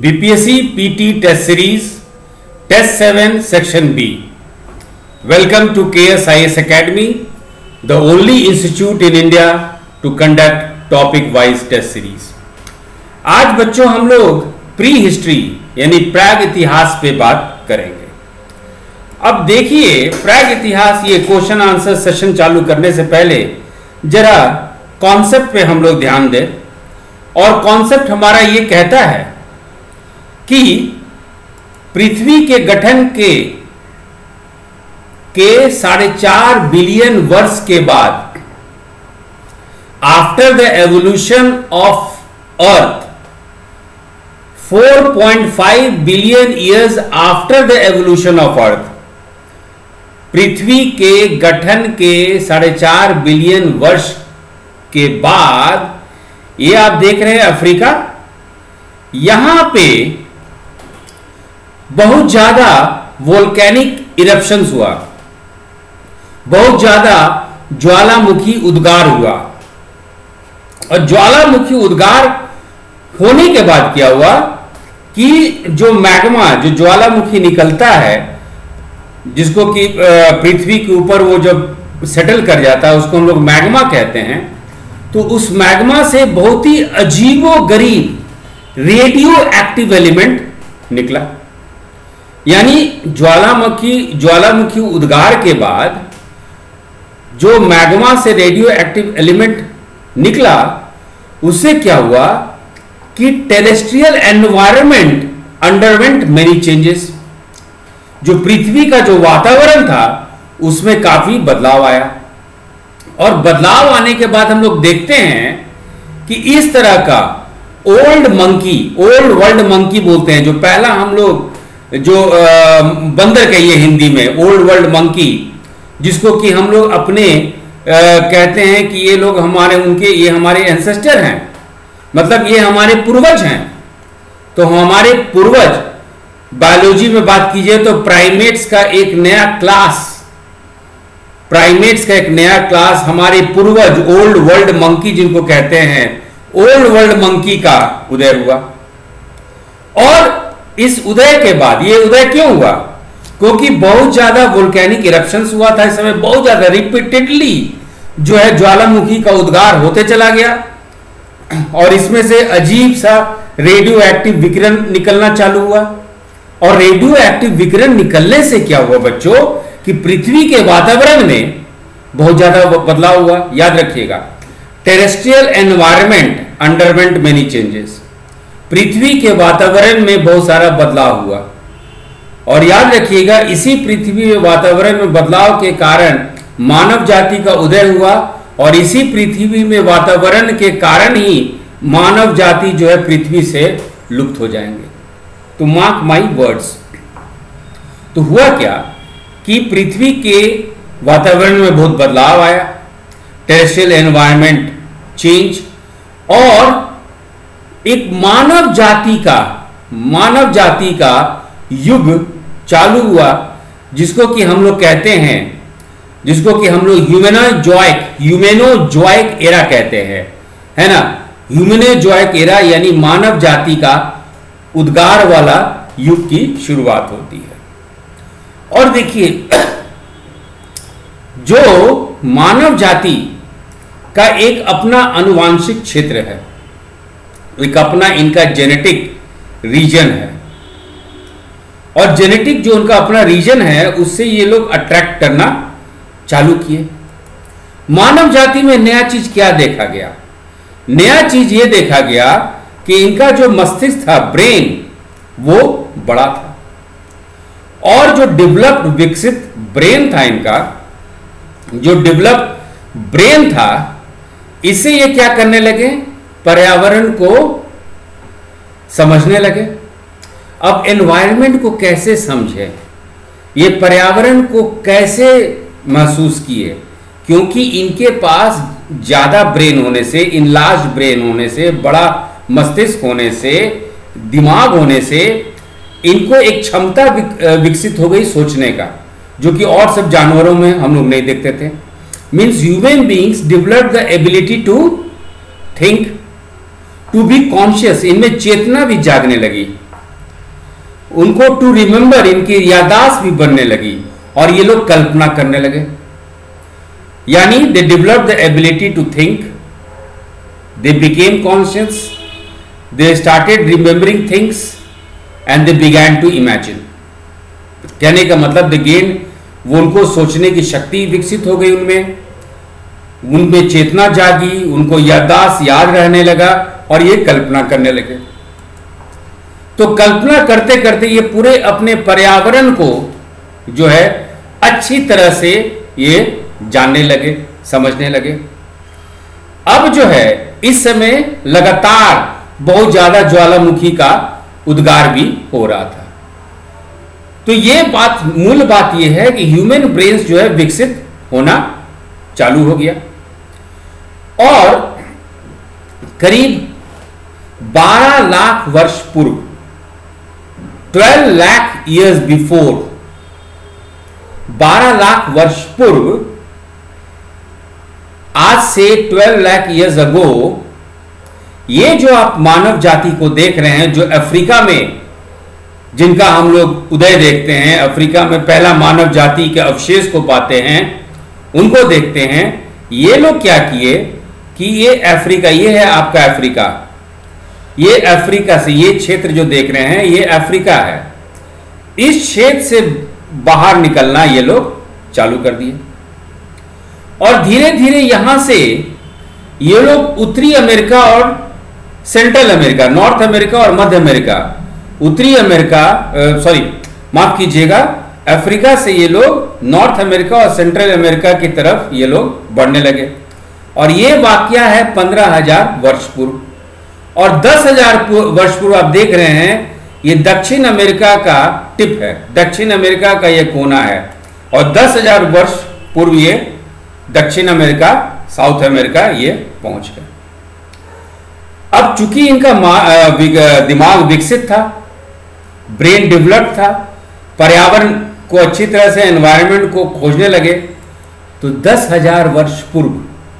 BPSC PT Test Series Test 7 Section B. Welcome to KSIS Academy, the only institute in India to conduct topic wise test series. आज बच्चों हम लोग pre history यानी प्राग इतिहास पे बात करेंगे। अब देखिए प्राग इतिहास, ये क्वेश्चन आंसर सेशन चालू करने से पहले जरा कॉन्सेप्ट पे हम लोग ध्यान दें। और कॉन्सेप्ट हमारा ये कहता है कि पृथ्वी के गठन के 4.5 बिलियन वर्ष के बाद, after the evolution of earth, 4.5 billion years after the evolution of earth, पृथ्वी के गठन के 4.5 बिलियन वर्ष के बाद, ये आप देख रहे हैं अफ्रीका, यहां पे बहुत ज्यादा वोल्केनिक इरप्शंस हुआ, बहुत ज्यादा ज्वालामुखी उद्गार हुआ। और ज्वालामुखी उद्गार होने के बाद क्या हुआ कि जो मैग्मा, जो ज्वालामुखी निकलता है, जिसको कि पृथ्वी के ऊपर वो जब सेटल कर जाता है उसको हम लोग मैग्मा कहते हैं। तो उस मैग्मा से बहुत ही अजीबोगरीब रेडियो एक्टिव एलिमेंट निकला। यानी ज्वालामुखी उद्गार के बाद जो मैग्मा से रेडियो एक्टिव एलिमेंट निकला, उससे क्या हुआ कि terrestrial environment underwent many changes. जो पृथ्वी का जो वातावरण था उसमें काफी बदलाव आया। और बदलाव आने के बाद हम लोग देखते हैं कि इस तरह का ओल्ड वर्ल्ड मंकी बोलते हैं, जो पहला हम लोग जो बंदर कहिए हिंदी में, ओल्ड वर्ल्ड मंकी, जिसको कि हम लोग अपने कहते हैं कि ये लोग ये हमारे एंसेस्टर हैं, मतलब ये हमारे पूर्वज हैं। तो हमारे पूर्वज, बायोलॉजी में बात कीजिए तो प्राइमेट्स का एक नया क्लास हमारे पूर्वज ओल्ड वर्ल्ड मंकी जिनको कहते हैं, ओल्ड वर्ल्ड मंकी का उदय हुआ। और इस उदय के बाद, ये उदय क्यों हुआ? क्योंकि बहुत ज्यादा वोल्केनिक इरप्शंस हुआ था इस समय, बहुत ज्यादा रिपीटेडली जो है ज्वालामुखी का उद्गार होते चला गया। और इसमें से अजीब सा रेडियो एक्टिव विकिरण निकलना चालू हुआ। और रेडियो एक्टिव विकिरण निकलने से क्या हुआ बच्चों कि पृथ्वी के वातावरण में बहुत ज्यादा बदलाव हुआ। याद रखिएगा, terrestrial environment underwent many changes, पृथ्वी के वातावरण में बहुत सारा बदलाव हुआ। और याद रखिएगा, इसी पृथ्वी में वातावरण में बदलाव के कारण मानव जाति का उदय हुआ। और इसी पृथ्वी में वातावरण के कारण ही मानव जाति जो है पृथ्वी से लुप्त हो जाएंगे। तो मार्क माई वर्ड्स। तो हुआ क्या कि पृथ्वी के वातावरण में बहुत बदलाव आया, टेरेस्ट्रियल एनवायरनमेंट चेंज, और एक मानव जाति का युग चालू हुआ, जिसको कि हम लोग कहते हैं, जिसको कि हम लोग ह्यूमेनोजॉइक एरा कहते हैं, है ना। ह्यूमेनोजॉइक एरा यानी मानव जाति का उद्गार वाला युग की शुरुआत होती है। और देखिए, जो मानव जाति का एक अपना अनुवांशिक क्षेत्र है, एक अपना इनका जेनेटिक रीजन है। और जेनेटिक जो उनका अपना रीजन है, उससे ये लोग अट्रैक्ट करना चालू किए। मानव जाति में नया चीज क्या देखा गया? नया चीज ये देखा गया कि इनका जो मस्तिष्क था, ब्रेन, वो बड़ा था। और जो डेवलप्ड विकसित ब्रेन था इनका, जो डेवलप्ड ब्रेन था, इससे ये क्या करने लगे? पर्यावरण को समझने लगे। अब एनवायरनमेंट को कैसे समझे, ये पर्यावरण को कैसे महसूस किए? क्योंकि इनके पास ज्यादा ब्रेन होने से, इनलार्ज ब्रेन होने से, बड़ा मस्तिष्क होने से, दिमाग होने से, इनको एक क्षमता विकसित हो गई सोचने का, जो कि और सब जानवरों में हम लोग नहीं देखते थे। Means human beings develop the ability to think, to be conscious, इनमें चेतना भी जागने लगी। उनको टू रिमेंबर, इनकी याददाश्त भी बनने लगी और ये लोग कल्पना करने लगे। यानी they develop the ability to think, they became conscious, they started remembering things and they began to imagine. कहने का मतलब दे गेन, वो उनको सोचने की शक्ति विकसित हो गई, उनमें चेतना जागी, उनको याददाश्त याद रहने लगा और ये कल्पना करने लगे। तो कल्पना करते करते ये पूरे अपने पर्यावरण को जो है अच्छी तरह से ये जानने लगे, समझने लगे। अब जो है इस समय लगातार बहुत ज्यादा ज्वालामुखी का उद्गार भी हो रहा था। तो ये बात, मूल बात ये है कि ह्यूमन ब्रेन्स जो है विकसित होना चालू हो गया और करीब 12 लाख वर्ष पूर्व, 12 लाख ईयर्स बिफोर, 12 लाख वर्ष पूर्व, आज से 12 लाख ईयर्स अगो, ये जो आप मानव जाति को देख रहे हैं, जो अफ्रीका में जिनका हम लोग उदय देखते हैं, अफ्रीका में पहला मानव जाति के अवशेष को पाते हैं, उनको देखते हैं। ये लोग क्या किए कि ये अफ्रीका, ये है आपका अफ्रीका, ये अफ्रीका से, ये क्षेत्र जो देख रहे हैं ये अफ्रीका है, इस क्षेत्र से बाहर निकलना ये लोग चालू कर दिए और धीरे धीरे यहां से ये लोग उत्तरी अमेरिका और सेंट्रल अमेरिका, नॉर्थ अमेरिका और मध्य अमेरिका, उत्तरी अमेरिका, सॉरी माफ कीजिएगा, अफ्रीका से ये लोग नॉर्थ अमेरिका और सेंट्रल अमेरिका की तरफ ये लोग बढ़ने लगे। और ये वाकया है 15,000 वर्ष पूर्व। और 10,000 वर्ष पूर्व आप देख रहे हैं, ये दक्षिण अमेरिका का टिप है, दक्षिण अमेरिका का ये कोना है। और 10,000 वर्ष पूर्व ये दक्षिण अमेरिका, साउथ अमेरिका ये पहुंच गए। अब चूंकि इनका दिमाग विकसित था, ब्रेन डेवलप्ड था, पर्यावरण को अच्छी तरह से, एनवायरनमेंट को खोजने लगे, तो 10,000 वर्ष पूर्व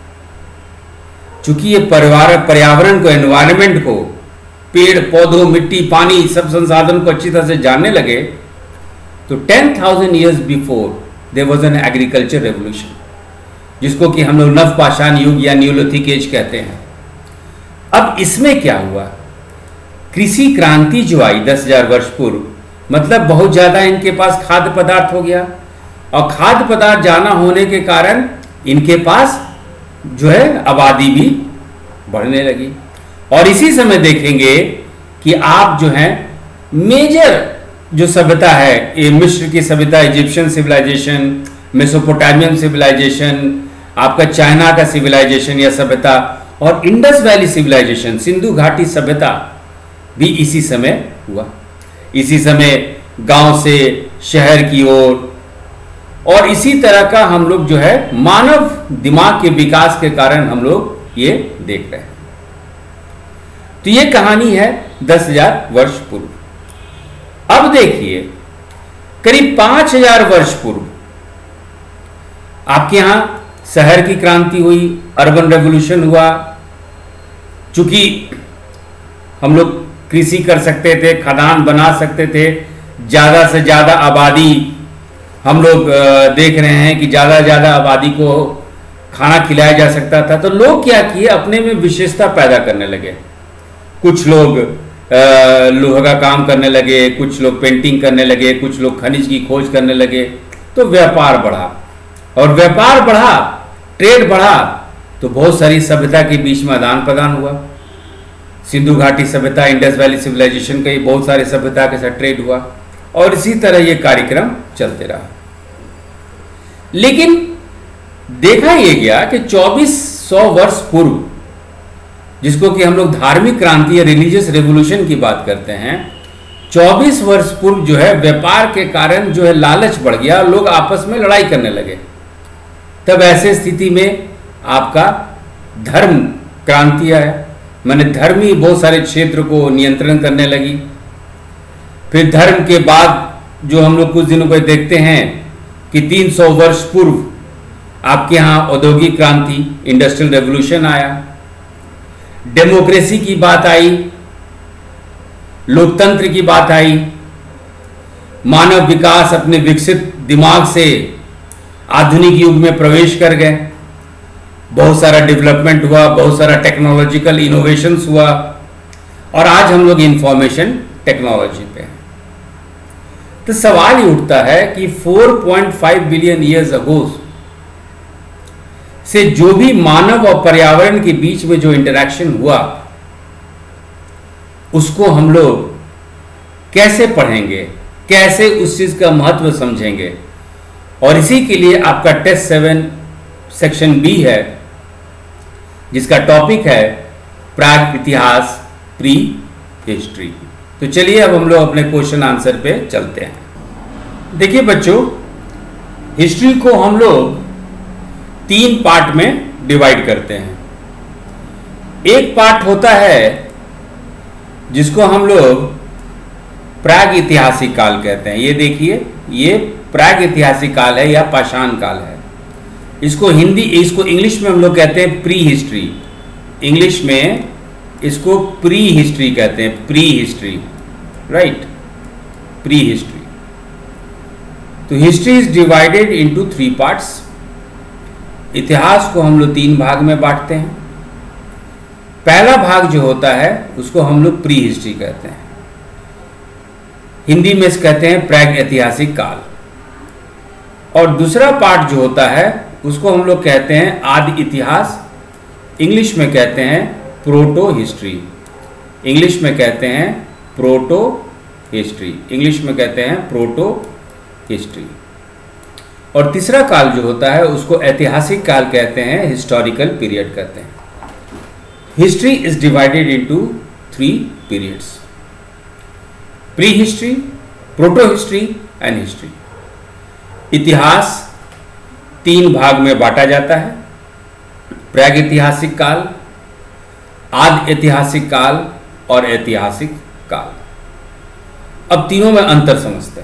चूंकि ये पर्यावरण को, एनवायरनमेंट को, पेड़ पौधों, मिट्टी, पानी, सब संसाधन को अच्छी तरह से जानने लगे, तो 10,000 years before there was an agriculture revolution, जिसको कि हम लोग नवपाषाण युग या न्यूलिथिक एज कहते हैं। अब इसमें क्या हुआ, कृषि क्रांति जो आई 10,000 वर्ष पूर्व, मतलब बहुत ज्यादा इनके पास खाद्य पदार्थ हो गया और खाद्य पदार्थ ज्यादा होने के कारण इनके पास जो है आबादी भी बढ़ने लगी। और इसी समय देखेंगे कि आप जो है मेजर जो सभ्यता है, ये मिस्र की सभ्यता, इजिप्शियन सिविलाइजेशन, मेसोपोटामियन सिविलाइजेशन, आपका चाइना का सिविलाइजेशन या सभ्यता, और इंडस वैली सिविलाइजेशन, सिंधु घाटी सभ्यता भी इसी समय हुआ। इसी समय गांव से शहर की ओर, और इसी तरह का हम लोग जो है मानव दिमाग के विकास के कारण हम लोग ये देख रहे हैं। तो ये कहानी है 10,000 वर्ष पूर्व। अब देखिए करीब 5,000 वर्ष पूर्व आपके यहां शहर की क्रांति हुई, अर्बन रेवोल्यूशन हुआ। चूंकि हम लोग कृषि कर सकते थे, खदान बना सकते थे, ज्यादा से ज्यादा आबादी, हम लोग देख रहे हैं कि ज्यादा से ज्यादा आबादी को खाना खिलाया जा सकता था, तो लोग क्या किए, अपने में विशेषता पैदा करने लगे। कुछ लोग लोहा का काम करने लगे, कुछ लोग पेंटिंग करने लगे, कुछ लोग खनिज की खोज करने लगे। तो व्यापार बढ़ा, और व्यापार बढ़ा, ट्रेड बढ़ा, तो बहुत सारी सभ्यता के बीच में आदान प्रदान हुआ। सिंधु घाटी सभ्यता, इंडस वैली सिविलाइजेशन का बहुत सारे सभ्यता के साथ ट्रेड हुआ, और इसी तरह ये कार्यक्रम चलते रहा। लेकिन देखा यह गया कि 2400 वर्ष पूर्व, जिसको कि हम लोग धार्मिक क्रांति या रिलीजियस रेवोल्यूशन की बात करते हैं, 24 वर्ष पूर्व जो है व्यापार के कारण जो है लालच बढ़ गया, लोग आपस में लड़ाई करने लगे। तब ऐसे स्थिति में आपका धर्म क्रांति आया, माने धर्म ही बहुत सारे क्षेत्र को नियंत्रण करने लगी। फिर धर्म के बाद जो हम लोग कुछ दिनों को देखते हैं कि 300 वर्ष पूर्व आपके यहाँ औद्योगिक क्रांति, इंडस्ट्रियल रेवोल्यूशन आया, डेमोक्रेसी की बात आई, लोकतंत्र की बात आई, मानव विकास अपने विकसित दिमाग से आधुनिक युग में प्रवेश कर गए, बहुत सारा डेवलपमेंट हुआ, बहुत सारा टेक्नोलॉजिकल इनोवेशंस हुआ, और आज हम लोग इंफॉर्मेशन टेक्नोलॉजी पे हैं। तो सवाल ये उठता है कि 4.5 बिलियन ईयर्स अगो से जो भी मानव और पर्यावरण के बीच में जो इंटरेक्शन हुआ, उसको हम लोग कैसे पढ़ेंगे, कैसे उस चीज का महत्व समझेंगे। और इसी के लिए आपका टेस्ट 7 सेक्शन बी है, जिसका टॉपिक है प्राग इतिहास, प्री हिस्ट्री। तो चलिए अब हम लोग अपने क्वेश्चन आंसर पे चलते हैं। देखिए बच्चों, हिस्ट्री को हम लोग 3 पार्ट में डिवाइड करते हैं। एक पार्ट होता है जिसको हम लोग प्राग ऐतिहासिक काल कहते हैं। ये देखिए, ये प्राग ऐतिहासिक काल है या पाषाण काल है। इसको इंग्लिश में हम लोग कहते हैं प्री हिस्ट्री। इंग्लिश में इसको प्री हिस्ट्री कहते हैं, pre history, right, pre history. तो history is divided into 3 parts. इतिहास को हम लोग 3 भाग में बांटते हैं। पहला भाग जो होता है उसको हम लोग प्री हिस्ट्री कहते हैं, हिंदी में इसे कहते हैं प्राग ऐतिहासिक काल। और दूसरा पार्ट जो होता है उसको हम लोग कहते हैं आदि इतिहास, इंग्लिश में कहते हैं प्रोटो हिस्ट्री। इंग्लिश में कहते हैं प्रोटो हिस्ट्री, इंग्लिश में कहते हैं प्रोटो हिस्ट्री। और तीसरा काल जो होता है उसको ऐतिहासिक काल कहते हैं, हिस्टोरिकल पीरियड कहते हैं। History is divided into 3 periods, pre history, proto history and history. इतिहास 3 भाग में बांटा जाता है, प्राग ऐतिहासिक काल, आदि ऐतिहासिक काल और ऐतिहासिक काल। अब तीनों में अंतर समझते हैं।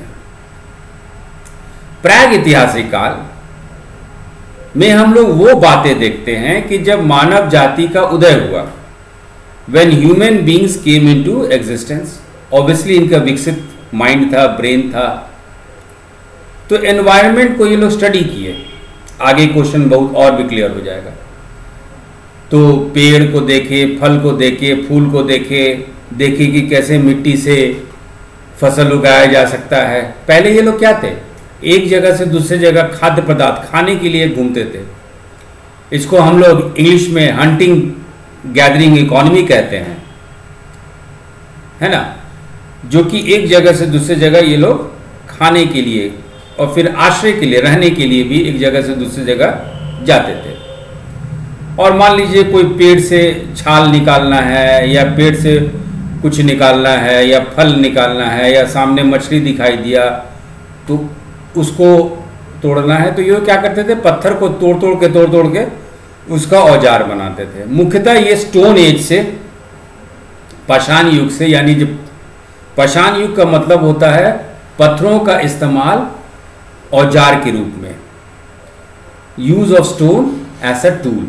प्राग ऐतिहासिक काल में हम लोग वो बातें देखते हैं कि जब मानव जाति का उदय हुआ, when human beings came into existence. Obviously इनका विकसित माइंड था, ब्रेन था, तो एनवायरनमेंट को ये लोग स्टडी किए। आगे क्वेश्चन बहुत और भी क्लियर हो जाएगा। तो पेड़ को देखे, फल को देखे, फूल को देखे कि कैसे मिट्टी से फसल उगाया जा सकता है। पहले ये लोग क्या थे, एक जगह से दूसरे जगह खाद्य पदार्थ खाने के लिए घूमते थे। इसको हम लोग इंग्लिश में हंटिंग गैदरिंग इकोनॉमी कहते हैं, है ना, जो कि एक जगह से दूसरे जगह ये लोग खाने के लिए और फिर आश्रय के लिए, रहने के लिए भी एक जगह से दूसरी जगह जाते थे। और मान लीजिए कोई पेड़ से छाल निकालना है या पेड़ से कुछ निकालना है या फल निकालना है या सामने मछली दिखाई दिया तो उसको तोड़ना है, तो ये क्या करते थे, पत्थर को तोड़ के उसका औजार बनाते थे। मुख्यतः ये स्टोन एज से, पाषाण युग से, यानी जो पाषाण युग का मतलब होता है पत्थरों का इस्तेमाल औजार के रूप में, use of stone as a tool.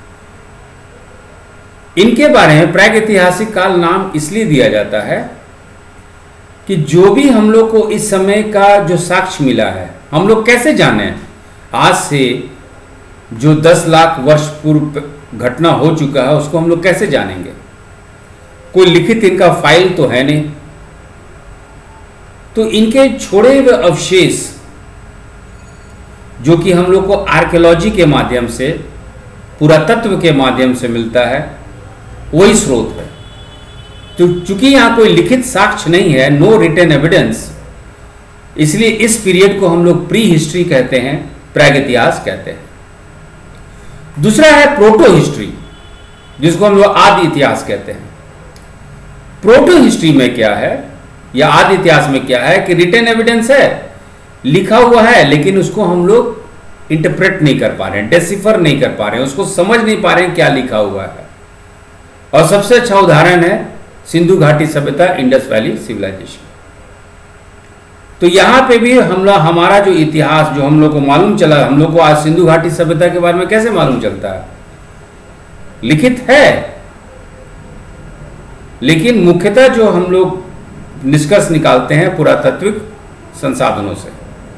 इनके बारे में प्रागैतिहासिक काल नाम इसलिए दिया जाता है कि जो भी हम लोग को इस समय का जो साक्ष्य मिला है, हम लोग कैसे जाने आज से जो 10 लाख वर्ष पूर्व घटना हो चुका है उसको हम लोग कैसे जानेंगे। कोई लिखित इनका फाइल तो है नहीं, तो इनके छोड़े हुए अवशेष जो कि हम लोग को आर्कियोलॉजी के माध्यम से, पुरातत्व के माध्यम से मिलता है, वही स्रोत है। तो चूंकि यहां कोई लिखित साक्ष्य नहीं है, नो रिटन एविडेंस, इसलिए इस पीरियड को हम लोग प्री हिस्ट्री कहते हैं, प्रागैतिहास कहते हैं। दूसरा है प्रोटो हिस्ट्री, जिसको हम लोग आदि इतिहास कहते हैं। प्रोटो हिस्ट्री में क्या है या आदि इतिहास में क्या है कि रिटन एविडेंस है, लिखा हुआ है, लेकिन उसको हम लोग इंटरप्रेट नहीं कर पा रहे हैं, डेसिफर नहीं कर पा रहे हैं, उसको समझ नहीं पा रहे हैं क्या लिखा हुआ है। और सबसे अच्छा उदाहरण है सिंधु घाटी सभ्यता, इंडस वैली सिविलाइजेशन। तो यहां पे भी हमारा जो इतिहास जो हम लोग को मालूम चला, हम लोग को आज सिंधु घाटी सभ्यता के बारे में कैसे मालूम चलता है, लिखित है, लेकिन मुख्यतः जो हम लोग निष्कर्ष निकालते हैं पुरातात्विक संसाधनों से।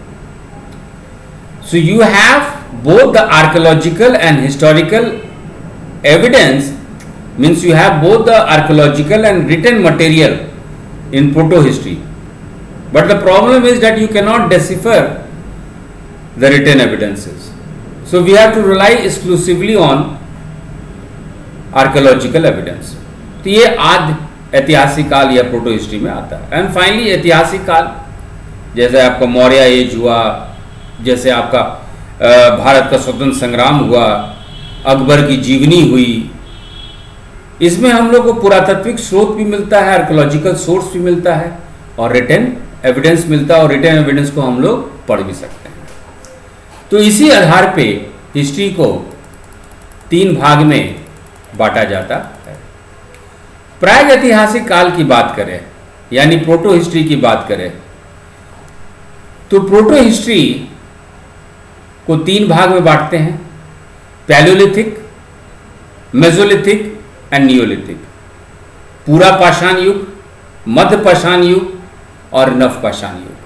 So you have both the archaeological and historical evidence, means you have both the archaeological and written material in proto-history, but the problem is that you cannot decipher the written evidences, so we have to rely exclusively on archaeological evidence. तो ये आदि ऐतिहासिक काल या proto history में आता है। And finally ऐतिहासिक काल, जैसे आपका मौर्य एज हुआ, जैसे आपका भारत का स्वतंत्र संग्राम हुआ, अकबर की जीवनी हुई, इसमें हम लोग को पुरातात्विक स्रोत भी मिलता है, आर्कियोलॉजिकल सोर्स भी मिलता है और रिटन एविडेंस मिलता है, और रिटन एविडेंस को हम लोग पढ़ भी सकते हैं। तो इसी आधार पे हिस्ट्री को 3 भाग में बांटा जाता है। प्राग ऐतिहासिक काल की बात करें यानी प्रोटो हिस्ट्री की बात करें तो प्रोटो हिस्ट्री को 3 भाग में बांटते हैं, पैलियोलिथिक, मेसोलिथिक एंड नियोलिथिक। पूरा पाषाण युग, मध्य पाषाण युग और नव पाषाण युग।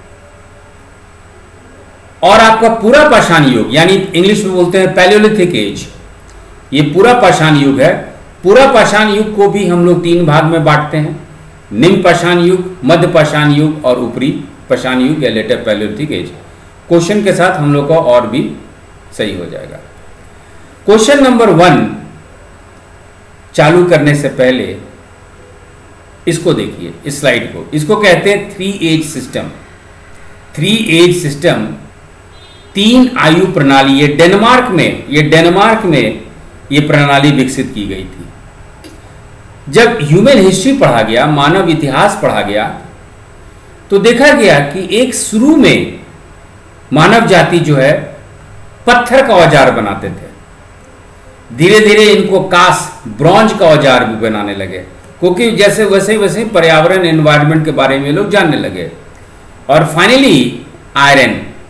और आपका पूरा पाषाण युग यानी इंग्लिश में बोलते हैं पैलियोलिथिक एज, ये पूरा पाषाण युग है। पूरा पाषाण युग को भी हम लोग 3 भाग में बांटते हैं, निम्न पाषाण युग, मध्य पाषाण युग और ऊपरी पाषाण युग या लेटर पैलियोलिथिक एज। क्वेश्चन के साथ हम लोग का और भी सही हो जाएगा। क्वेश्चन नंबर 1 चालू करने से पहले इसको देखिए, इस स्लाइड को, इसको कहते हैं 3 एज सिस्टम। 3 एज सिस्टम, 3 आयु प्रणाली। ये डेनमार्क में ये प्रणाली विकसित की गई थी। जब ह्यूमन हिस्ट्री पढ़ा गया, मानव इतिहास पढ़ा गया, तो देखा गया कि एक शुरू में मानव जाति जो है पत्थर का औजार बनाते थे। धीरे धीरे इनको ब्रॉन्ज का औजार भी बनाने लगे, क्योंकि जैसे वैसे पर्यावरण एनवायरनमेंट के बारे में लोग जानने लगे। और फाइनली आयरन,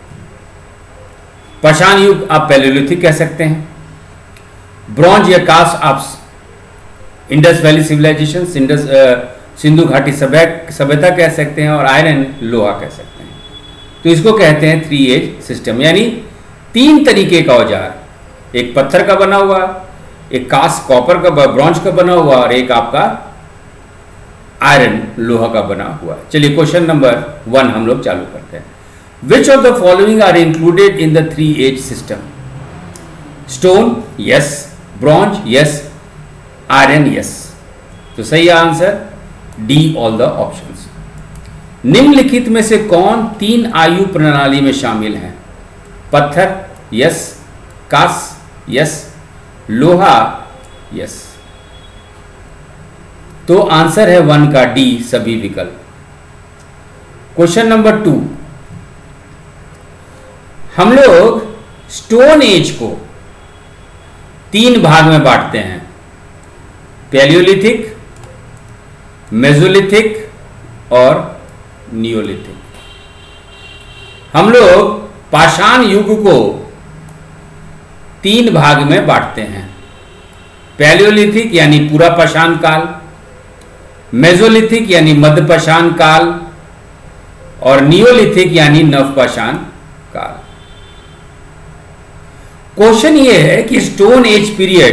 पाषाण युग आप पैलियोलिथिक कह सकते हैं, ब्रॉन्ज या कास्ट आप इंडस वैली सिविलाइजेशन, सिंधु घाटी सभ्यता कह सकते हैं, और आयरन लोहा कह सकते हैं। तो इसको कहते हैं 3 एज सिस्टम, यानी 3 तरीके का औजार, एक पत्थर का बना हुआ, एक कास्ट कॉपर का ब्रॉन्ज का बना हुआ, और एक आपका आयरन लोहा का बना हुआ। चलिए क्वेश्चन नंबर 1 हम लोग चालू करते हैं। Which of the following are included in the 3 age system? Stone yes, bronze yes, iron yes. तो सही answer D, all the options. निम्नलिखित में से कौन 3 आयु प्रणाली में शामिल है? पत्थर यस, कास्ट यस, लोहा यस। तो आंसर है 1 का डी, सभी विकल्प। क्वेश्चन नंबर 2, हम लोग स्टोन एज को 3 भाग में बांटते हैं, पैलियोलिथिक, मेसोलिथिक और नियोलिथिक। हम लोग पाषाण युग को 3 भाग में बांटते हैं, पैलियोलिथिक यानी पूरा पाषाण काल, मेसोलिथिक यानी मध्य पाषाण काल, और नियोलिथिक यानी नव पाषाण काल। क्वेश्चन ये है कि स्टोन एज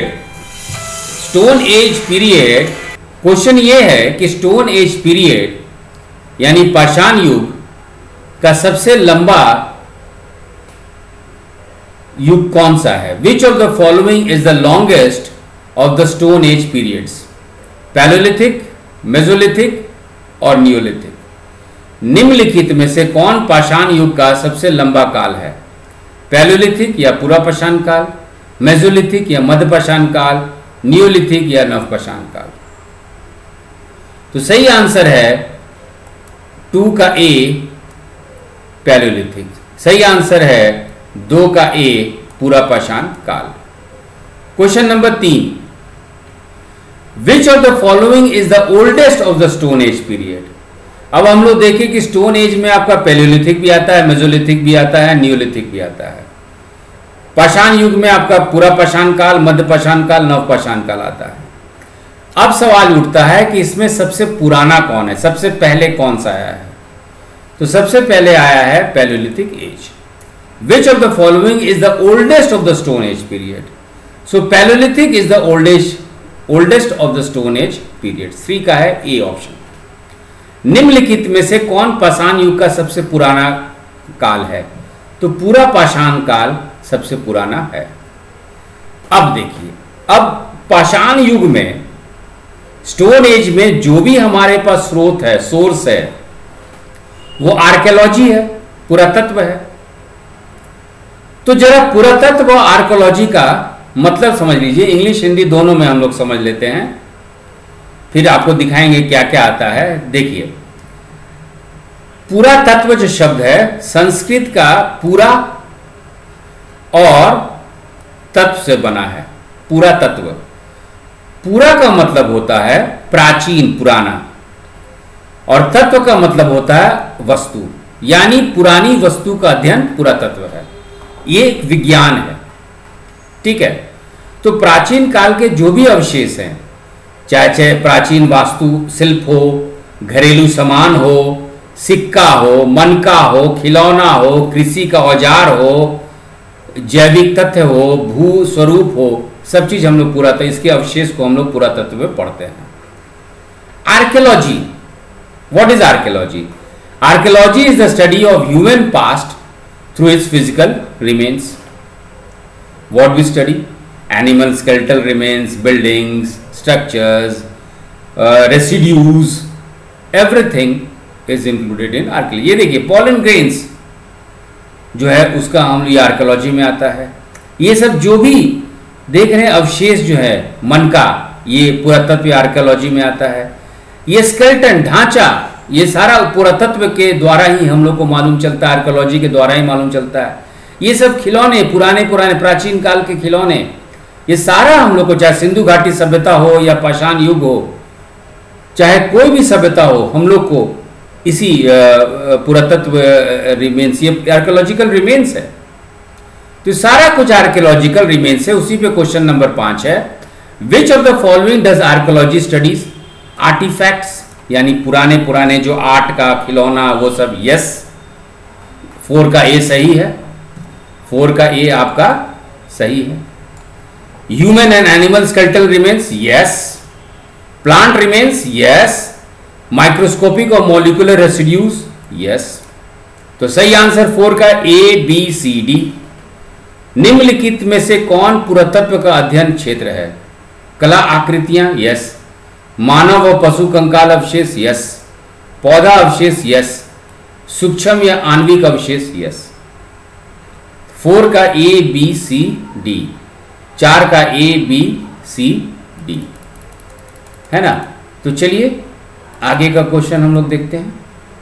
पीरियड यानी पाषाण युग का सबसे लंबा युग कौन सा है? Which of the following is the longest of the stone age periods? Palaeolithic, mesolithic और नियोलिथिक। निम्नलिखित में से कौन पाषाण युग का सबसे लंबा काल है? पैलियोलिथिक या पूरा पाषाण काल, मेसोलिथिक या मध्य पाषाण काल, नियोलिथिक या नव पाषाण काल। तो सही आंसर है 2 का ए, पैलियोलिथिक। सही आंसर है 2 का ए, पूरा पाषाण काल। Question number 3, which of the following is the oldest of the stone age period? अब हम लोग देखें कि स्टोन एज में आपका पैलियोलिथिक भी आता है, मेसोलिथिक भी आता है, नियोलिथिक भी आता है। पाषाण युग में आपका पूरा पाषाण काल, मध्य पाषाण काल, नव पाषाण काल आता है। अब सवाल उठता है कि इसमें सबसे पुराना कौन है, सबसे पहले कौन सा आया है? तो सबसे पहले आया है palaeolithic age. Which of the following is the oldest of the stone age period? So palaeolithic is the oldest of the stone age period. 3 का है ए ऑप्शन। निम्नलिखित में से कौन पाषाण युग का सबसे पुराना काल है? तो पूरा पाषाण काल सबसे पुराना है। अब देखिए, अब पाषाण युग में स्टोन एज में जो भी हमारे पास स्रोत है, सोर्स है, वो आर्कियोलॉजी है, पुरातत्व है। तो जरा पुरातत्व और आर्कियोलॉजी का मतलब समझ लीजिए। इंग्लिश हिंदी दोनों में हम लोग समझ लेते हैं, फिर आपको दिखाएंगे क्या क्या आता है। देखिए, पुरातत्व जो शब्द है संस्कृत का पूरा और तत्व से बना है। पुरातत्व, पूरा का मतलब होता है प्राचीन, पुराना, और तत्व का मतलब होता है वस्तु, यानी पुरानी वस्तु का अध्ययन पुरातत्व है। ये एक विज्ञान है, ठीक है। तो प्राचीन काल के जो भी अवशेष हैं, चाहे प्राचीन वास्तु शिल्प हो, घरेलू सामान हो, सिक्का हो, मनका हो, खिलौना हो, कृषि का औजार हो, जैविक तथ्य हो, भू स्वरूप हो, सब चीज हम लोग पुरातत्व, इसके अवशेष को हम लोग पुरातत्व में पढ़ते हैं। Archaeology, what is archaeology? Archaeology is the study of human past through its physical remains. What we study? Animal skeletal remains, buildings, structures, residues, everything is included in archaeology. ये देखिए, pollen grains जो है उसका हम ये archaeology में आता है। ये सब जो भी देख रहे हैं अवशेष जो है मन का, ये पुरातत्व आर्कियोलॉजी में आता है। ये स्केलेटन, ढांचा, ये सारा पुरातत्व के द्वारा ही हम लोग को मालूम चलता है, आर्कियोलॉजी के द्वारा ही मालूम चलता है। ये सब खिलौने, पुराने प्राचीन काल के खिलौने, ये सारा हम लोग को, चाहे सिंधु घाटी सभ्यता हो या पाषाण युग हो, चाहे कोई भी सभ्यता हो, हम लोग को इसी पुरातत्व रिमेन्स, ये आर्कियोलॉजिकल रिमेन्स है। तो सारा कुछ आर्कियोलॉजिकल रिमेन्स है। उसी पे क्वेश्चन नंबर 5 है। Which of the following does archaeology studies? Artefacts, यानी पुराने जो आर्ट का खिलौना, वो सब। यस, 4 का ए सही है, 4 का ए आपका सही है। Human and animal skeletal remains, yes. Plant remains, yes. Microscopic और मॉलिक्यूलर रेसिड्यूज, यस। तो सही आंसर 4 का ए बी सी डी। निम्नलिखित में से कौन पुरातत्व का अध्ययन क्षेत्र है? कला आकृतियां, यस। मानव और पशु कंकाल अवशेष, यस। पौधा अवशेष, यस। सूक्ष्म या आणविक अवशेष, यस। 4 का ए बी सी डी, 4 का ए बी सी डी, है ना। तो चलिए आगे का क्वेश्चन हम लोग देखते हैं।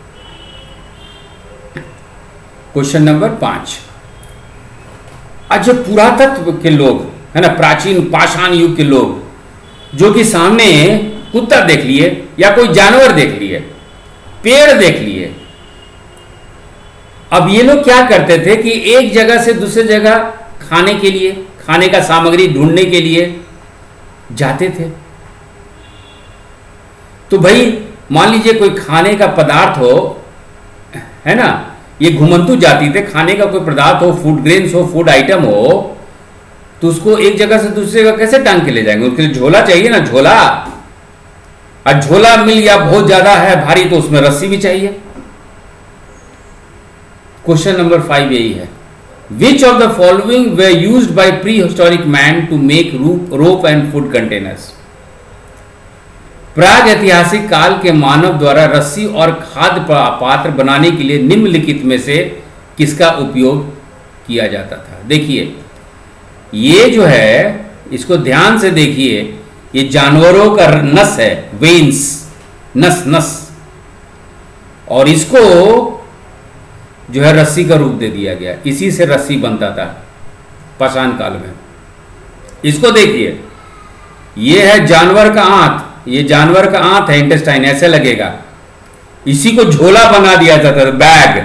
Question number 5। अच्छा, पुरातत्व के लोग, है ना, प्राचीन पाषाण युग के लोग, जो कि सामने कुत्ता देख लिए या कोई जानवर देख लिए, पेड़ देख लिए, अब ये लोग क्या करते थे कि एक जगह से दूसरे जगह खाने के लिए, खाने का सामग्री ढूंढने के लिए जाते थे। तो भाई मान लीजिए कोई खाने का पदार्थ हो, है ना, ये घुमंतु जाति थे, खाने का कोई पदार्थ हो, फूड ग्रेन्स हो, फूड आइटम हो, तो उसको एक जगह से दूसरी जगह कैसे टांग के ले जाएंगे? उसके लिए झोला चाहिए ना, झोला। और झोला मिल गया बहुत ज्यादा है भारी, तो उसमें रस्सी भी चाहिए। क्वेश्चन नंबर 5 यही है। Which of the following were used by pre historic man to make rope and food containers? प्राग ऐतिहासिक काल के मानव द्वारा रस्सी और खाद्य पात्र बनाने के लिए निम्नलिखित में से किसका उपयोग किया जाता था? देखिए, ये जो है, इसको ध्यान से देखिए, ये जानवरों का नस है, वेन्स, नस, और इसको जो है रस्सी का रूप दे दिया गया। इसी से रस्सी बनता था पाषाण काल में। इसको देखिए, ये है जानवर का आंत, ये जानवर का आंत है, इंटेस्टाइन, ऐसे लगेगा। इसी को झोला बना दिया जाता था, bag.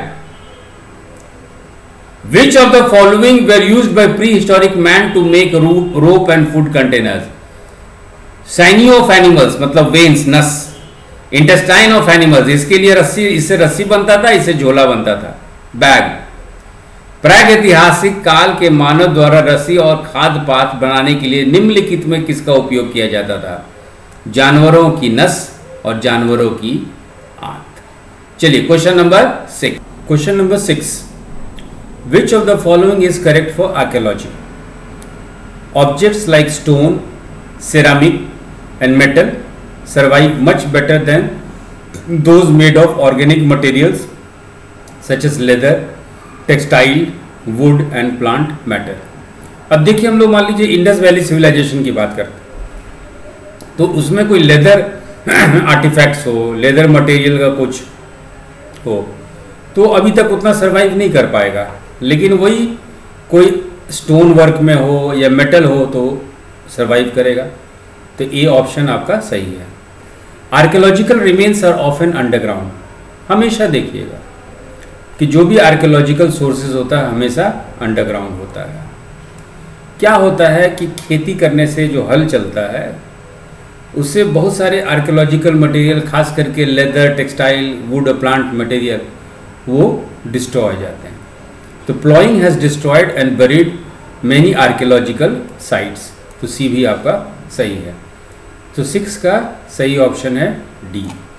Which of the following were used by pre historic man to make rope and food containers? Sinew of animals, मतलब वेन्स, नस, इंटेस्टाइन ऑफ एनिमल्स, इसके लिए रस्सी, इससे रस्सी बनता था, इससे झोला बनता था, बैग। प्रागैतिहासिक काल के मानव द्वारा रस्सी और खाद्य पात्र बनाने के लिए निम्नलिखित में किसका उपयोग किया जाता था? जानवरों की नस और जानवरों की आंत। चलिए क्वेश्चन नंबर 6। क्वेश्चन number 6, which of the following is correct for archaeology? Objects like stone, ceramic and metal survive much better than those made of organic materials such as leather, textile, wood and plant matter. अब देखिए हम लोग मान लीजिए Indus valley civilisation की बात करते हैं, तो उसमें कोई लेदर आर्टिफैक्ट्स हो, लेदर मटेरियल का कुछ हो, तो अभी तक उतना सर्वाइव नहीं कर पाएगा। लेकिन वही कोई स्टोन वर्क में हो या मेटल हो तो सर्वाइव करेगा। तो ए ऑप्शन आपका सही है। Archaeological remains are often underground. हमेशा देखिएगा कि जो भी आर्कियोलॉजिकल सोर्सेज होता है हमेशा अंडरग्राउंड होता है। क्या होता है कि खेती करने से जो हल चलता है उससे बहुत सारे आर्कियोलॉजिकल मटेरियल, खास करके लेदर, टेक्सटाइल, वुड और प्लांट मटेरियल, वो डिस्ट्रॉय हो जाते हैं। तो ploughing has destroyed and buried many archaeological sites. तो सी भी आपका सही है। तो 6 का सही ऑप्शन है डी।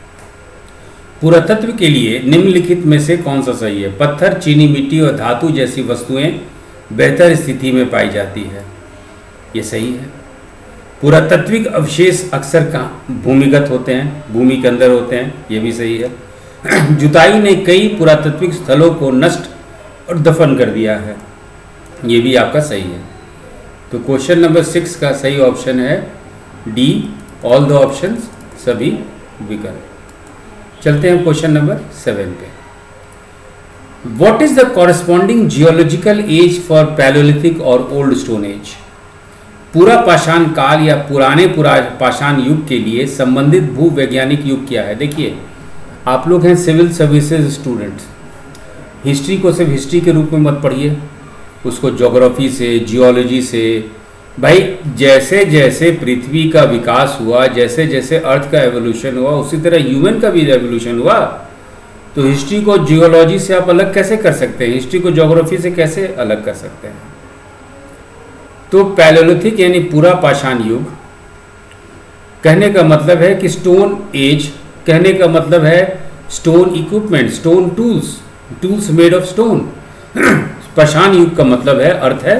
पुरातत्व के लिए निम्नलिखित में से कौन सा सही है? पत्थर, चीनी मिट्टी और धातु जैसी वस्तुएं बेहतर स्थिति में पाई जाती है, ये सही है। पुरातात्विक अवशेष अक्सर भूमिगत होते हैं, भूमि के अंदर होते हैं, ये भी सही है। जुताई ने कई पुरातात्विक स्थलों को नष्ट और दफन कर दिया है, ये भी आपका सही है। तो क्वेश्चन नंबर 6 का सही ऑप्शन है डी, ऑल द ऑप्शंस, सभी विकल्प। चलते हैं क्वेश्चन नंबर 7 पे। What is the corresponding geological age for palaeolithic और ओल्ड स्टोन एज? पूरा पाषाण काल या पुराने पाषाण युग के लिए संबंधित भूवैज्ञानिक युग क्या है? देखिए आप लोग हैं सिविल सर्विसेज स्टूडेंट्स, हिस्ट्री को सिर्फ हिस्ट्री के रूप में मत पढ़िए, उसको ज्योग्राफी से, जियोलॉजी से। भाई जैसे जैसे पृथ्वी का विकास हुआ, जैसे जैसे अर्थ का एवोल्यूशन हुआ, उसी तरह ह्यूमन का भी एवोल्यूशन हुआ। तो हिस्ट्री को जियोलॉजी से आप अलग कैसे कर सकते हैं? हिस्ट्री को ज्योग्राफी से कैसे अलग कर सकते हैं? तो पैलियोलिथिक यानी पूरा पाषाण युग कहने का मतलब है कि स्टोन एज कहने का मतलब है stone equipment, stone tools, tools made of stone. पाषाण युग का मतलब है, अर्थ है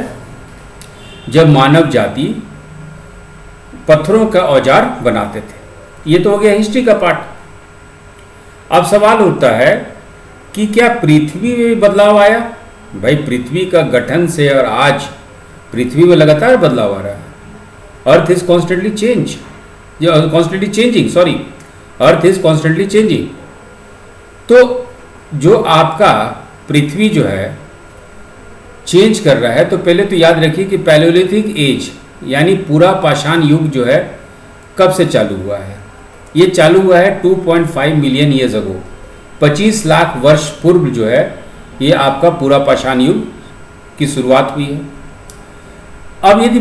जब मानव जाति पत्थरों का औजार बनाते थे। ये तो हो गया हिस्ट्री का पार्ट। अब सवाल उठता है कि क्या पृथ्वी में बदलाव आया? भाई पृथ्वी का गठन से और आज पृथ्वी में लगातार बदलाव आ रहा है। Earth is constantly changing, earth is constantly changing. तो जो आपका पृथ्वी जो है चेंज कर रहा है, तो पहले तो याद रखिए कि पैलियोलिथिक एज यानी पूरा पाषाण युग जो है कब से चालू हुआ है? ये चालू हुआ है 2.5 मिलियन ईयर्स अगो, 25 लाख वर्ष पूर्व जो है ये आपका पूरा पाषाण युग की शुरुआत हुई है। अब यदि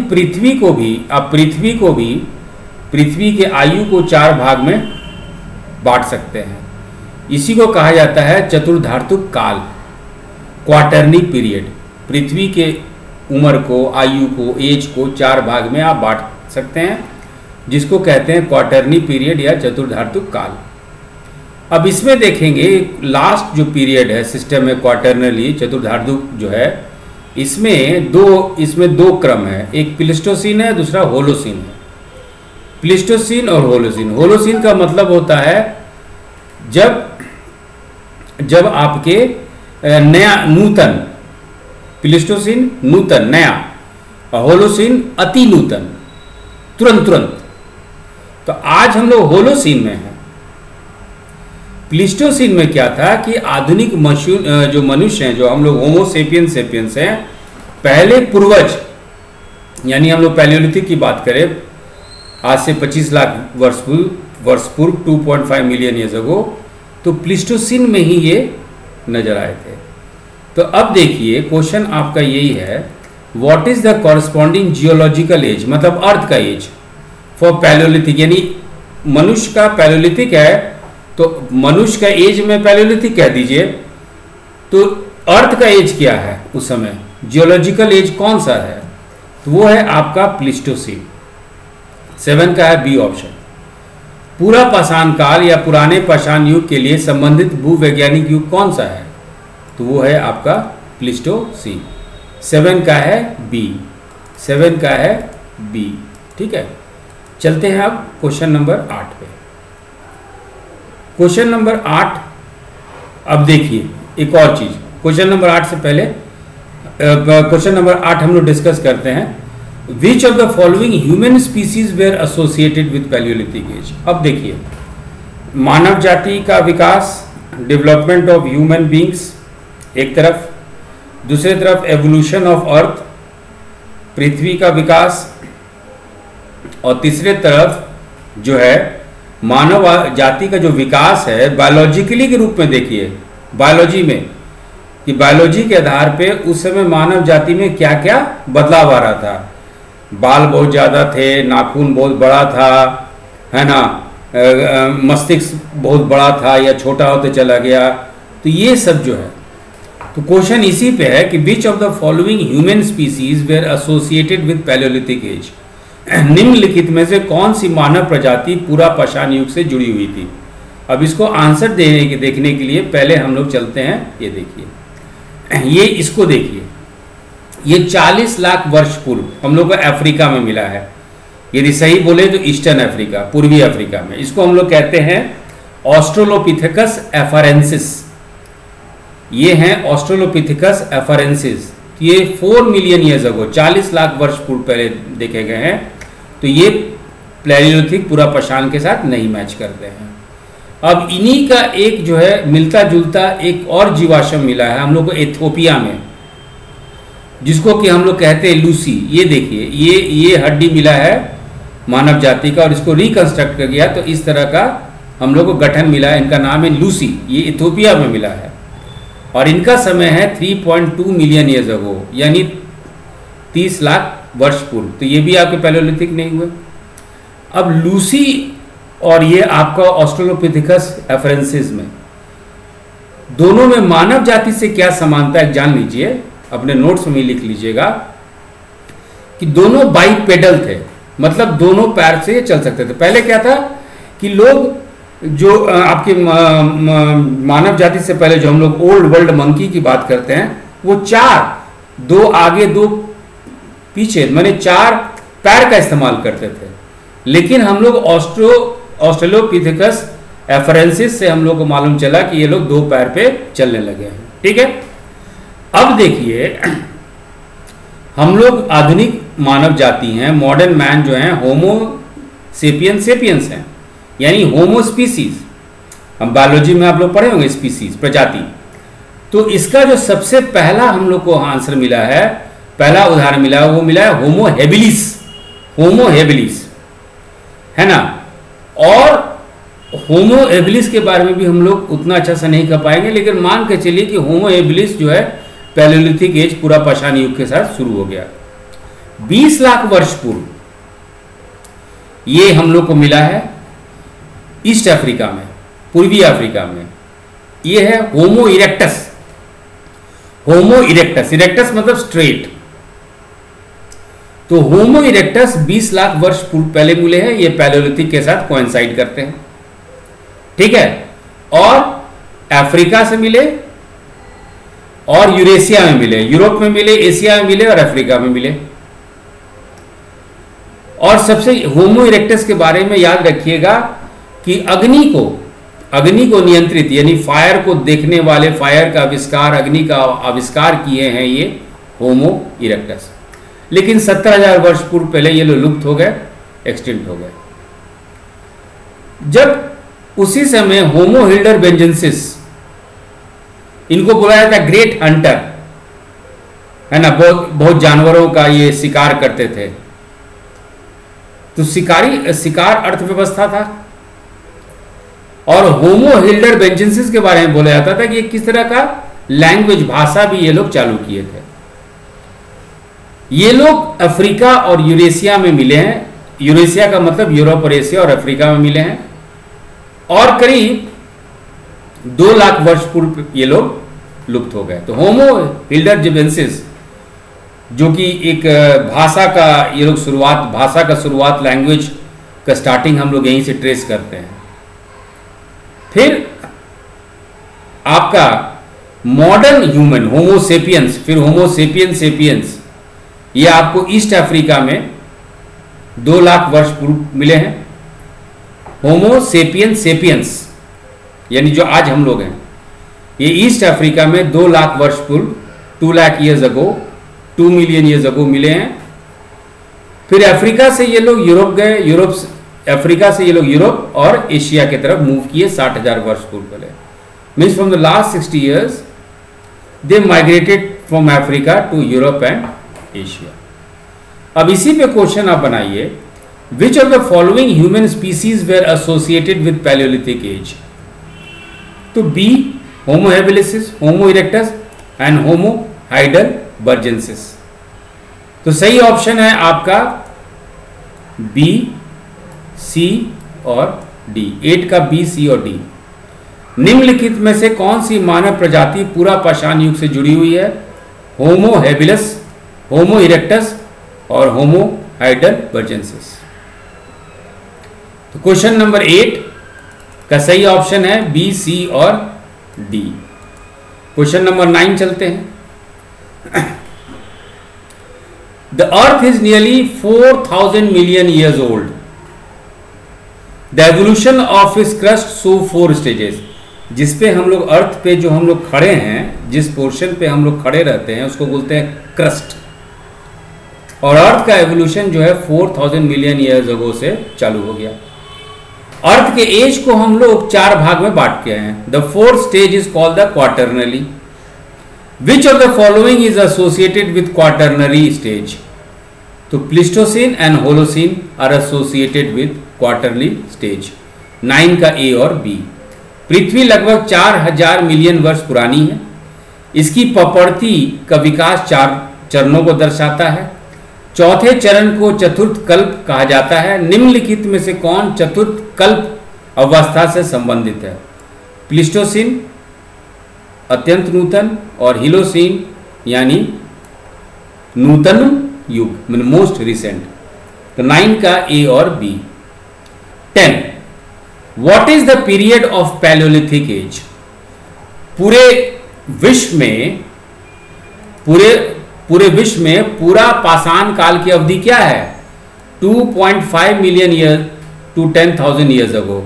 पृथ्वी के आयु को 4 भाग में बांट सकते हैं। इसी को कहा जाता है चतुर्धातुक काल, क्वार्टरनी पीरियड। पृथ्वी के उम्र को, आयु को, एज को 4 भाग में आप बांट सकते हैं, जिसको कहते हैं क्वार्टरनी पीरियड या चतुर्धातुक काल। अब इसमें देखेंगे लास्ट जो पीरियड है सिस्टम में क्वार्टरनली चतुर्धातुक जो है, इसमें दो क्रम है, एक प्लीस्टोसीन है, दूसरा होलोसीन है। प्लीस्टोसीन और होलोसीन। होलोसीन का मतलब होता है जब आपके नया, नूतन, प्लीस्टोसीन नूतन, नया, और होलोसीन अति नूतन, तुरंत। तो आज हम लोग होलोसीन में हैं। प्लीस्टोसीन में क्या था कि आधुनिक जो मनुष्य हैं, जो हम लोग होमो सेपियंस हैं, पहले पूर्वज, यानी हम लोग पैलियोलिथिक की बात करें आज से 25 लाख वर्ष पूर्व 2.5 मिलियन ईयर्स अगो, तो प्लीस्टोसीन में ही ये नजर आए थे। तो अब देखिए क्वेश्चन आपका यही है, what is the corresponding geological age, मतलब अर्थ का एज फॉर पैलियोलिथिक, यानी मनुष्य का पैलियोलिथिक है, तो मनुष्य का एज में पैलियोलिथिक कह दीजिए, तो अर्थ का एज क्या है उस समय, जियोलॉजिकल एज कौन सा है, तो वो है आपका प्लीस्टोसीन। 7 का है बी ऑप्शन। पूरा पाषाण काल या पुराने पाषाण युग के लिए संबंधित भूवैज्ञानिक युग कौन सा है, तो वो है आपका प्लीस्टोसीन। 7 का है बी, 7 का है बी। ठीक है, चलते हैं अब क्वेश्चन नंबर 8 पे। क्वेश्चन नंबर 8, अब देखिए एक और चीज, क्वेश्चन नंबर 8 से पहले क्वेश्चन नंबर 8 हम लोग डिस्कस करते हैं। Which of the following human species were associated with palaeolithic age. अब देखिए, मानव जाति का विकास, डेवलपमेंट ऑफ ह्यूमन बींग्स एक तरफ, दूसरी तरफ एवोल्यूशन ऑफ अर्थ, पृथ्वी का विकास, और तीसरे तरफ जो है मानव जाति का जो विकास है बायोलॉजिकली के रूप में। देखिए बायोलॉजी में, कि बायोलॉजी के आधार पे उस समय मानव जाति में क्या क्या बदलाव आ रहा था। बाल बहुत ज़्यादा थे, नाखून बहुत बड़ा था, है ना, मस्तिष्क बहुत बड़ा था या छोटा होते चला गया, तो ये सब जो है। तो क्वेश्चन इसी पे है कि which of the following human species were associated with palaeolithic age. निम्नलिखित में से कौन सी मानव प्रजाति पूरा पाषाण युग से जुड़ी हुई थी। अब इसको आंसर देखने के लिए पहले हम लोग चलते हैं, ये देखिए, ये इसको देखिए, ये 40 लाख वर्ष पूर्व हम लोग को अफ्रीका में मिला है। यदि सही बोले तो ईस्टर्न अफ्रीका, पूर्वी अफ्रीका में। इसको हम लोग कहते हैं ऑस्ट्रेलोपिथेकस एफारेंसिस। ये हैं ऑस्ट्रेलोपिथेकस एफारेंसिस। ये 4 मिलियन ईयर्स अगो, 40 लाख वर्ष पूर्व पहले देखे गए हैं। तो ये पैलियोलिथिक पूरा पाषाण के साथ नहीं मैच करते हैं। अब इन्हीं का एक जो है मिलता जुलता एक और जीवाश्म मिला है हम लोग को इथियोपिया में, जिसको कि हम लोग कहते हैं लूसी। ये देखिए, ये हड्डी मिला है मानव जाति का, और इसको रिकंस्ट्रक्ट कर गया तो इस तरह का हम लोग को गठन मिला है। इनका नाम है लूसी, ये इथियोपिया में मिला है, और इनका समय है 3.2 मिलियन ईयर्स अगो, यानी 30 लाख वर्ष पूर्व। तो ये भी आपके पैलियोलिथिक नहीं हुए। अब लूसी और ये आपका ऑस्ट्रेलोपिथेकस एफरेंसिस में, दोनों में मानव जाति से क्या समानता है जान लीजिए, अपने नोट्स में लिख लीजिएगा कि दोनों बाइपेडल थे, मतलब दोनों पैर से चल सकते थे। पहले क्या था कि लोग जो आपके मानव जाति से पहले जो हम लोग ओल्ड वर्ल्ड मंकी की बात करते हैं, वो 2 आगे 2 पीछे, माने 4 पैर का इस्तेमाल करते थे। लेकिन हम लोग ऑस्ट्रेलोपिथेकस एफरेंसिस से हम लोग को मालूम चला कि ये लोग 2 पैर पे चलने लगे हैं। ठीक है, अब देखिए, हम लोग आधुनिक मानव जाति हैं, मॉडर्न मैन जो है होमो सेपियंस हैं, यानी होमो स्पीसीज। हम बायोलॉजी में आप लोग पढ़े होंगे स्पीसीज, प्रजाति। तो इसका जो सबसे पहला हम लोग को आंसर मिला है, पहला उदाहरण मिला है, वो मिला है होमो हेबिलिस। होमो हेबिलिस, है ना। और होमो हेबिलिस के बारे में भी हम लोग उतना अच्छा से नहीं कर पाएंगे, लेकिन मान के चलिए कि होमो हेबिलिस जो है पैलियोलिथिक एज पूरा पाषाण युग के साथ शुरू हो गया। 20 लाख वर्ष पूर्व ये हम लोग को मिला है ईस्ट अफ्रीका में, पूर्वी अफ्रीका में। ये है Homo erectus. Homo erectus, erectus मतलब स्ट्रेट। तो होमो इरेक्टस 20 लाख वर्ष पूर्व पहले मिले हैं। ये पैलियोलिथिक के साथ कोइंसाइड करते हैं। ठीक है, और अफ्रीका से मिले, और यूरेशिया में मिले, यूरोप में मिले, एशिया में मिले, और अफ्रीका में मिले। और सबसे होमो इरेक्टस के बारे में याद रखिएगा कि अग्नि को नियंत्रित, यानी फायर को देखने वाले, फायर का आविष्कार, अग्नि का आविष्कार किए हैं ये होमो इरेक्टस। लेकिन 70,000 वर्ष पूर्व पहले ये लोग लुप्त हो गए, एक्सटिंक्ट हो गए। जब उसी समय होमो हिल्डरबेंजेंसिस, इनको बुलाया जाता है ग्रेट हंटर, है ना, बहुत जानवरों का ये शिकार करते थे। तो शिकार अर्थव्यवस्था था। और होमो हिल्डरबेंजेंसिस के बारे में बोला जाता था कि ये किस तरह का लैंग्वेज, भाषा भी ये लोग चालू किए थे। ये लोग अफ्रीका और यूरेशिया में मिले हैं। यूरेशिया का मतलब यूरोप और एशिया, और अफ्रीका में मिले हैं। और करीब 2 लाख वर्ष पूर्व ये लोग लुप्त हो गए। तो होमो हिल्डरजिबेंसिस जो कि एक भाषा का ये लोग शुरुआत लैंग्वेज का स्टार्टिंग हम लोग यहीं से ट्रेस करते हैं। फिर आपका मॉडर्न ह्यूमन होमो सेपियंस, फिर होमो सेपियंस ये आपको ईस्ट अफ्रीका में 2 लाख वर्ष पूर्व मिले हैं। होमो सेपियंस यानी जो आज हम लोग हैं, ये ईस्ट अफ्रीका में 2 लाख वर्ष पूर्व 2 lakh years ago 2 million years ago मिले हैं। फिर अफ्रीका से ये लोग यूरोप गए, अफ्रीका से ये लोग यूरोप और एशिया की तरफ मूव किए 60,000 वर्ष पूर्व पहले। Means from the last 60 years they migrated from Africa to Europe and Asia. अब इसी पे क्वेश्चन आप बनाइए, which of the following human species were associated with palaeolithic age? तो B Homo habilis, Homo erectus and Homo heidelbergensis. तो सही option है आपका बी, सी और डी। 8 का बी, सी और डी। निम्नलिखित में से कौन सी मानव प्रजाति पूरा पाषाण युग से जुड़ी हुई है? होमो हेबिलस, होमो इरेक्टस और होमो हाइडेलबर्जेंसिस। तो क्वेश्चन नंबर 8 का सही ऑप्शन है बी, सी और डी। क्वेश्चन नंबर 9 चलते हैं। The earth is nearly 4000 million years old. The evolution of its crust so 4 stages. जिसपे हम लोग अर्थ पे जो हम लोग खड़े हैं, जिस पोर्शन पे हम लोग खड़े रहते हैं उसको बोलते हैं क्रस्ट। और अर्थ का एवोल्यूशन जो है 4000 मिलियन ईयर्स अगो से चालू हो गया। अर्थ के एज को हम लोग 4 भाग में बांट के हैं। The 4th stage is called the Quaternary. Which of the following is associated with Quaternary stage? तो Pleistocene and Holocene are associated with Quaternary stage. 9 का ए और बी। पृथ्वी लगभग 4000 मिलियन वर्ष पुरानी है। इसकी पपड़ती का विकास 4 चरणों को दर्शाता है। चौथे चरण को चतुर्थ कल्प कहा जाता है। निम्नलिखित में से कौन चतुर्थ कल्प अवस्था से संबंधित है? प्लिस्टोसिन अत्यंत नूतन और हिलोसिन यानी नूतन युग, मोस्ट रिसेंट। तो 9 का ए और B. 10 what is the period of palaeolithic age? पूरे विश्व में पूरा पाषाण काल की अवधि क्या है? 2.5 million year to 10,000 years ago.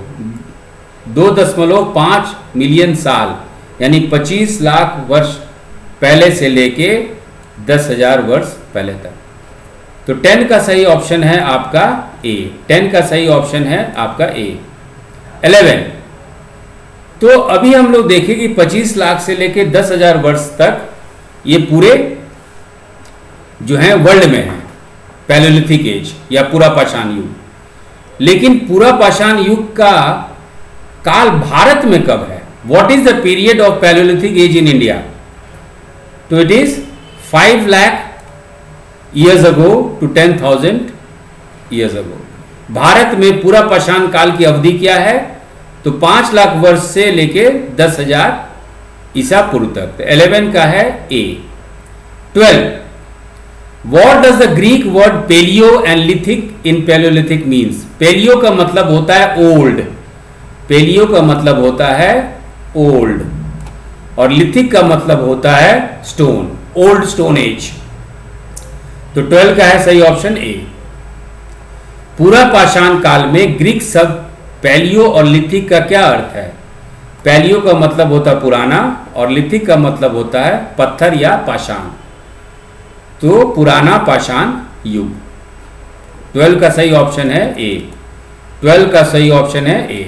2.5 million साल यानी 25 लाख वर्ष पहले से लेके 10,000 वर्ष पहले तक। तो 10 का सही ऑप्शन है आपका ए। 10 का सही ऑप्शन है आपका ए। 11 तो अभी हम लोग देखें कि 25 लाख से लेके 10,000 वर्ष तक ये पूरे जो है वर्ल्ड में है पैलियोलिथिक एज या पूरा पाषाण युग। लेकिन पूरा पाषाण युग का काल भारत में कब है? What is the period of palaeolithic age in India? तो it is 5 lakh years ago to 10,000 years ago. भारत में पूरा पाषाण काल की अवधि क्या है? तो 5 लाख वर्ष से लेके 10,000 ईसा पूर्व तक। 11 का है ए। 12 What does the Greek word paleo and lithic in Paleolithic means? Paleo का मतलब होता है old, paleo का मतलब होता है old और lithic का मतलब होता है stone, old stone age। तो 12 का है सही ऑप्शन ए। पूरा पाषाण काल में ग्रीक शब्द पैलियो और लिथिक का क्या अर्थ है? पैलियो का मतलब होता है पुराना और लिथिक का मतलब होता है पत्थर या पाषाण। तो पुराना पाषाण युग। 12 का सही ऑप्शन है ए। 12 का सही ऑप्शन है A.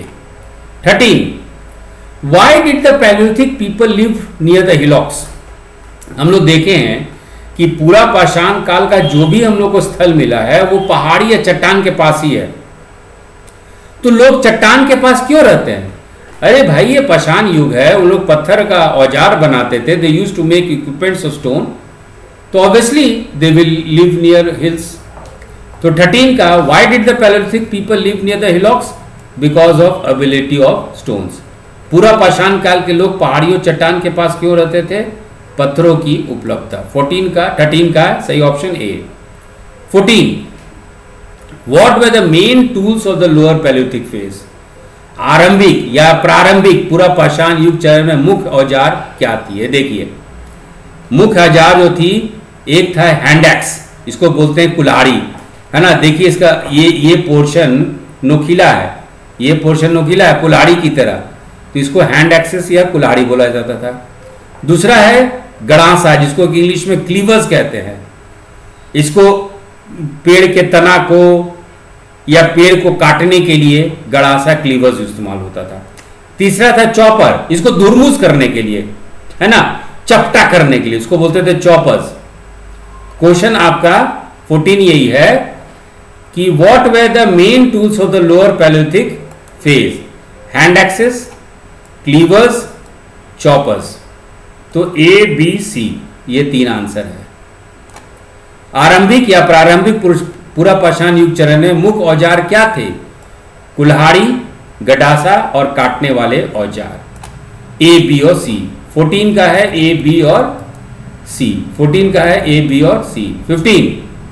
13 why did the palaeolithic people live near the hillocks? हम लोग देखे हैं कि पूरा पाषाण काल का जो भी हम लोग को स्थल मिला है वो पहाड़ी या चट्टान के पास ही है। तो लोग चट्टान के पास क्यों रहते हैं? अरे भाई ये पाषाण युग है, वो लोग पत्थर का औजार बनाते थे। They used to make equipments of stone, तो obviously they will live near hills. तो 13 का why did the palaeolithic people live near the hillocks? Because of availability of stones. पूरा पाषाण काल के लोग पहाड़ियों चट्टान के पास क्यों रहते थे? पत्थरों की उपलब्धता। 13 का सही option A. 14 what were the main tools of the lower palaeolithic phase? आरंभिक या प्रारंभिक पूरा पाषाण युग चरण में मुख्य औजार क्या थी? ये देखिए, मुख्य औजार जो थी, एक था हैंड एक्स, इसको बोलते हैं कुल्हाड़ी, है ना। देखिए इसका ये पोर्शन नोकीला है, ये पोर्शन नोकीला है कुल्हाड़ी की तरह, तो इसको हैंड एक्सेस या कुल्हाड़ी बोला जाता था। दूसरा है गड़ासा, जिसको इंग्लिश में क्लीवर्स कहते हैं। इसको पेड़ के तना को या पेड़ को काटने के लिए गड़ासा क्लीवर्स इस्तेमाल होता था। तीसरा था चॉपर, इसको दुरमुस करने के लिए, है ना, चपटा करने के लिए, इसको बोलते थे चॉपर्स। क्वेश्चन आपका 14 यही है कि what were the main tools of the lower palaeolithic phase? Hand axes, cleavers, choppers. तो ए बी सी ये 3 आंसर है। आरंभिक या प्रारंभिक पूरा पाषाण युग चरण में मुख्य औजार क्या थे? कुल्हाड़ी, गडासा और काटने वाले औजार। ए बी और सी। 14 का है ए बी और सी। 14 का है ए बी और C. 15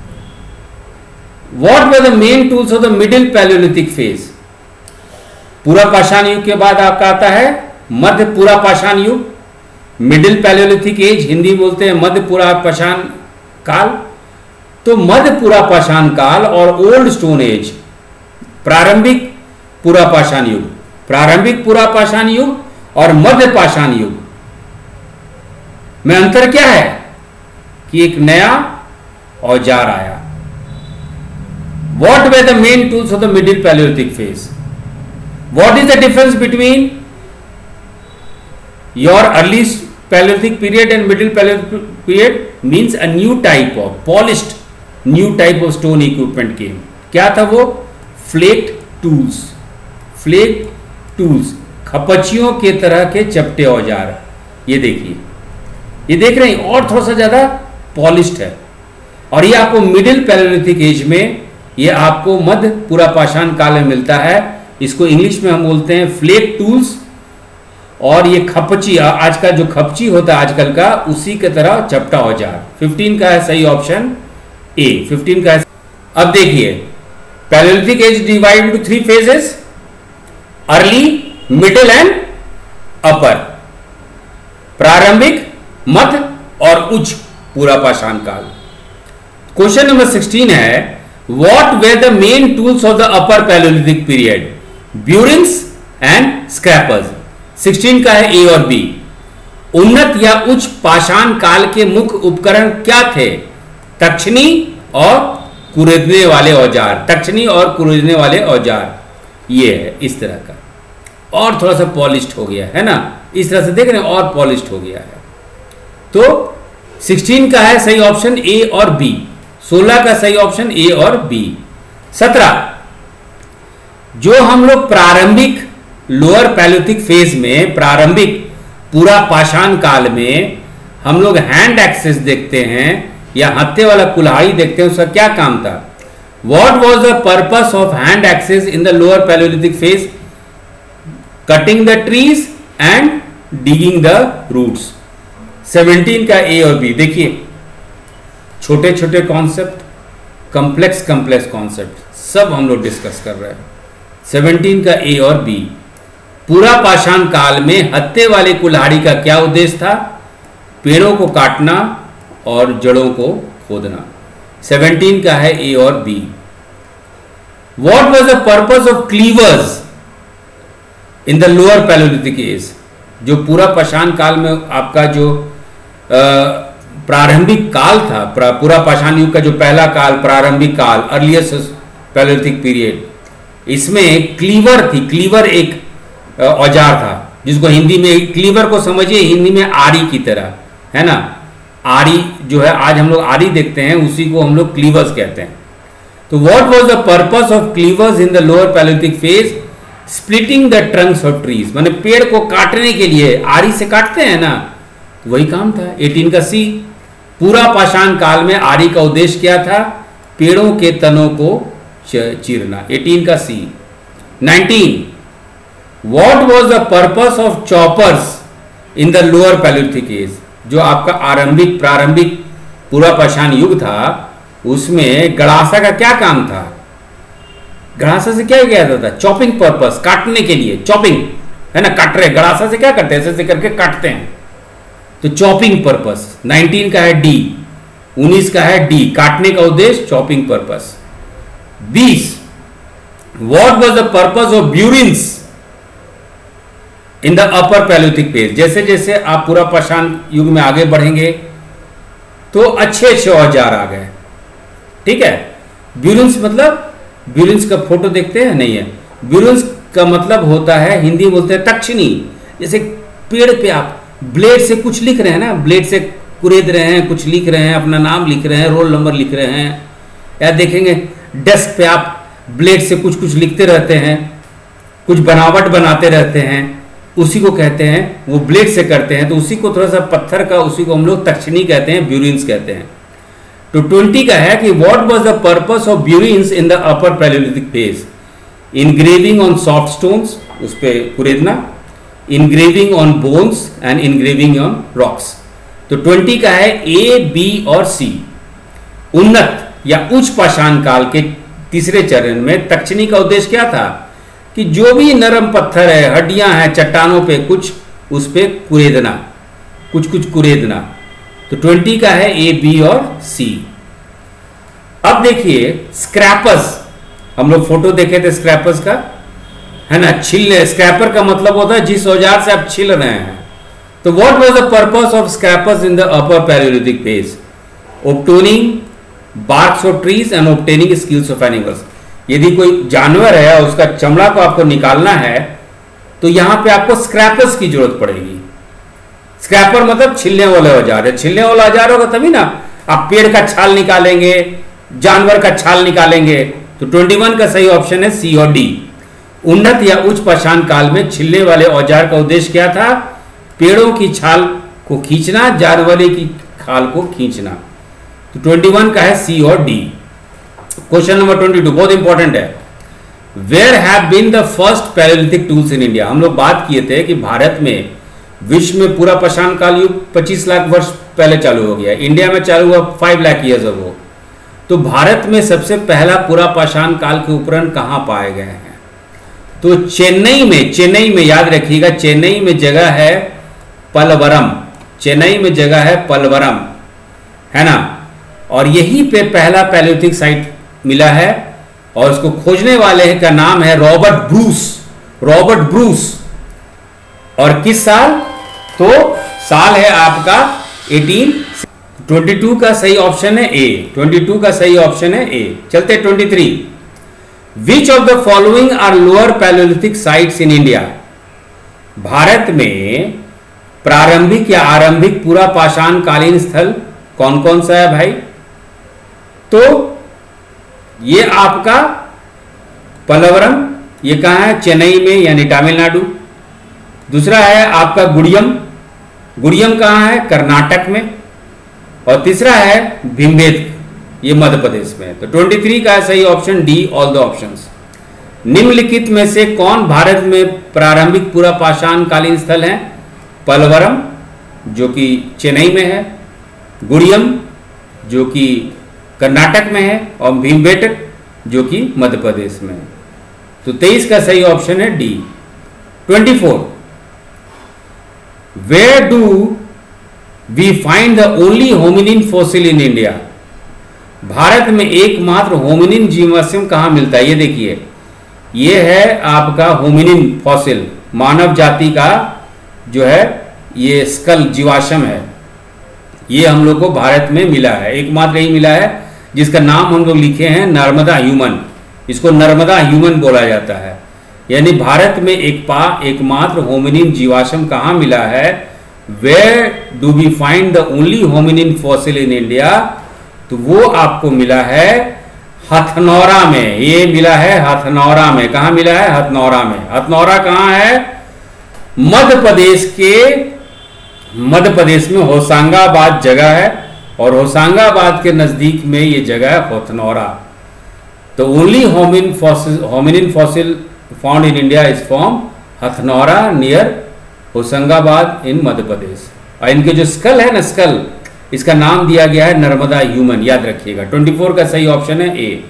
what were the main tools of the middle palaeolithic phase? पूरा पाषाण युग के बाद आपका आता है मध्य पूरा पाषाण युग। मिडिल पैलियोलिथिक एज हिंदी बोलते हैं मध्य पूरा पाषाण काल। तो मध्य पूरा पाषाण काल और ओल्ड स्टोन एज, प्रारंभिक पूरा पाषाण युग, प्रारंभिक पूरा पाषाण युग और मध्य पाषाण युग में अंतर क्या है? कि एक नया औजार आया। What were the main tools of the middle palaeolithic phase? What is the difference between your early palaeolithic period and middle palaeolithic period? Means a new type of polished new type of stone equipment came. क्या था वो? फ्लेक्ड tools. फ्लेक्ड tools, खपचियों के तरह के चपटे औजार। ये देखिए, ये देख रहे हैं, और थोड़ा सा ज्यादा पॉलिश्ड है। और ये आपको मिडिल पैलियोलिथिक एज में, ये आपको मध्य पूरा पाषाण काल में मिलता है। इसको इंग्लिश में हम बोलते हैं फ्लेक टूल्स। और ये खपची, आज का जो खपची होता है आजकल का, उसी के तरह चपटा औजार। 15 का है सही ऑप्शन ए। 15 का है। अब देखिए, palaeolithic age divide into 3 phases, early, middle and upper. प्रारंभिक, मध्य और उच्च पूरा पाषाण काल। क्वेश्चन नंबर 16 है what were the main tools of the upper palaeolithic period? Burins and scrapers. 16 का है ए और बी। उन्नत या उच्च पाषाण काल के मुख्य उपकरण क्या थे? तक्षणी और कुरेदने वाले औजार। तक्षणी और कुरेदने वाले औजार, ये है इस तरह का। और थोड़ा सा पॉलिश्ड हो गया है ना, इस तरह से देख रहे हैं, और पॉलिश्ड हो गया है। तो 16 का है सही ऑप्शन ए और बी। 16 का सही ऑप्शन ए और बी। 17 जो हम लोग प्रारंभिक लोअर पैलियोलिथिक फेज में, प्रारंभिक पूरा पाषाण काल में हम लोग हैंड एक्सेस देखते हैं या हत्थे वाला कुल्हाड़ी देखते हैं, उसका क्या काम था? What was the purpose of hand axes in the lower palaeolithic phase? Cutting the trees and digging the roots. 17 का ए और बी। देखिए, छोटे छोटे कॉन्सेप्ट, कॉम्प्लेक्स कॉन्सेप्ट सब हम लोग डिस्कस कर रहे हैं। 17 का ए और बी। पूरा पाषाण काल में हत्थे वाले कुल्हाड़ी का क्या उद्देश्य था? पेड़ों को काटना और जड़ों को खोदना। 17 का है ए और B. What was the purpose of cleavers in the lower palaeolithic age? जो पूरा पाषाण काल में आपका जो प्रारंभिक काल था, पूरा पाषाण युग का जो पहला काल, प्रारंभिक काल, अर्लीस्ट पैलियोलिथिक पीरियड, इसमें क्लीवर थी। क्लीवर एक औजार था, जिसको हिंदी में, क्लीवर को समझिए हिंदी में आरी की तरह, है ना। आरी जो है, आज हम लोग आरी देखते हैं, उसी को हम लोग क्लीवर्स कहते हैं। तो what was the purpose of cleavers in the lower palaeolithic phase? Splitting the trunks of trees, माने पेड़ को काटने के लिए आरी से काटते हैं ना, वही काम था। 18 का सी। पूरा पाषाण काल में आरी का उद्देश्य क्या था? पेड़ों के तनों को चीरना। 18 का C. 19 what was the purpose of choppers in the lower palaeolithic age? जो आपका प्रारंभिक पूरा पाषाण युग था, उसमें गड़ासा का क्या काम था? गड़ासा से क्या किया जाता था? चॉपिंग पर्पस, काटने के लिए, चॉपिंग है ना, काट रहे, गड़ासा से क्या करते हैं? ऐसे करके काटते हैं, तो चॉपिंग पर्पस। 19 का है डी, 19 का है डी, काटने का उद्देश्य, chopping purpose. 20, what was the purpose of burins in the upper palaeolithic phase? जैसे जैसे आप पूरा पाषाण युग में आगे बढ़ेंगे तो अच्छे अच्छे औजार आ गए, ठीक है। ब्यूरिन्स मतलब, ब्यूरिन्स का फोटो देखते हैं, नहीं है। ब्यूरिन्स का मतलब होता है, हिंदी बोलते हैं तक्षिणी। जैसे पेड़ पे आप ब्लेड से कुछ लिख रहे हैं ना, ब्लेड से कुरेद रहे हैं, कुछ लिख रहे हैं, अपना नाम लिख रहे हैं, रोल नंबर लिख रहे हैं, या देखेंगे डेस्क पे आप ब्लेड से कुछ कुछ लिखते रहते हैं, कुछ बनावट बनाते रहते हैं, उसी को कहते हैं, वो ब्लेड से करते हैं, तो उसी को थोड़ा सा पत्थर का, उसी को हम लोग तक्षिणी कहते हैं, ब्यूरिन्स कहते हैं। तो 20 का है कि what was the purpose of burins in the upper palaeolithic phase? Engraving on soft stones, उस पे कुरेदना, engraving on bones and engraving on rocks. तो 20 का है ए, बी और सी। उन्नत या उच्च पाषाण काल के तीसरे चरण में तक्षिणी का उद्देश्य क्या था? कि जो भी नरम पत्थर है, हड्डियां हैं चट्टानों पे, कुछ उस पे कुरेदना, कुछ कुछ कुरेदना। तो 20 का है ए, बी और सी। अब देखिए स्क्रैपर्स, हम लोग फोटो देखे थे स्क्रैपर्स का, है ना, छिलने। स्क्रैपर का मतलब होता है जिस औजार से आप छिल रहे हैं। तो what was the purpose of scrapers in the upper palaeolithic phase? Obtaining barks of trees and obtaining skills of animals. यदि कोई जानवर है और उसका चमड़ा को आपको निकालना है, तो यहां पे आपको स्क्रैपर्स की जरूरत पड़ेगी। स्क्रैपर मतलब छिलने वाले औजार है। छिलने वाला औजार होगा तभी ना आप पेड़ का छाल निकालेंगे, जानवर का छाल निकालेंगे। तो 21 का सही ऑप्शन है सी और डी। उन्नत या उच्च पाषाण काल में छिलने वाले औजार का उद्देश्य क्या था? पेड़ों की छाल को खींचना, जानवरों की खाल को खींचना। तो 21 का है सी और डी। क्वेश्चन नंबर 22 बहुत इंपॉर्टेंट है। Where have been the first palaeolithic tools in India? हम लोग बात किए थे कि भारत में, विश्व में पूरा पाषाण काल युग 25 लाख वर्ष पहले चालू हो गया, इंडिया में चालू हुआ 5 लाख ईयर्स अगो। तो भारत में सबसे पहला पूरा पाषाण काल के उपकरण कहां पाए गए हैं? तो चेन्नई में याद रखिएगा, चेन्नई में जगह है पलवरम, चेन्नई में जगह है पलवरम, है ना। और यहीं पे पहला पैलियोलिथिक साइट मिला है, और उसको खोजने वाले का नाम है रॉबर्ट ब्रूस। और किस साल? तो साल है आपका 1822 का सही ऑप्शन है ए। 22 का सही ऑप्शन है ए। चलते 23। Which of the following are lower palaeolithic sites in India? भारत में प्रारंभिक या आरंभिक पूरा पाषाण कालीन स्थल कौन कौन सा है भाई? तो ये आपका पलवरम, ये कहां है? चेन्नई में यानी तमिलनाडु। दूसरा है आपका गुड़ियम कहां है? कर्नाटक में। और तीसरा है भीमबेटका, ये मध्य प्रदेश में। तो 23 का सही option D, all the options. निम्नलिखित में से कौन भारत में प्रारंभिक पूरा पाषाण कालीन स्थल है? पलवरम जो कि चेन्नई में है, गुड़ियम जो कि कर्नाटक में है, और भीमबेटका जो कि मध्य प्रदेश में है। तो 23 का सही ऑप्शन है D. 24। Where do we find the only hominin fossil in India? भारत में एकमात्र होमिनिन जीवाश्म कहां मिलता है? ये देखिए, ये है आपका होमिनिन फॉसिल, मानव जाति का जो है ये स्कल जीवाश्म है। ये हम लोग को भारत में मिला है, एकमात्र यही मिला है, जिसका नाम हम लोग लिखे हैं नर्मदा ह्यूमन। इसको नर्मदा ह्यूमन बोला जाता है। यानी भारत में एकमात्र होमिनिन जीवाश्म कहां मिला है? Where do we find the only hominin fossil in India? तो वो आपको मिला है हथनौरा में। ये मिला है हथनौरा में। कहां मिला है? हथनौरा में। हथनौरा कहां है? मध्य प्रदेश में होशंगाबाद जगह है, और होशंगाबाद के नजदीक में ये जगह है हथनौरा। तो only hominin fossil found in India is from Hathnora near Hoshangabad in Madhya Pradesh. और इनके जो स्कल है ना, स्कल, इसका नाम दिया गया है नर्मदा ह्यूमन, याद रखिएगा। 24 का सही ऑप्शन है A.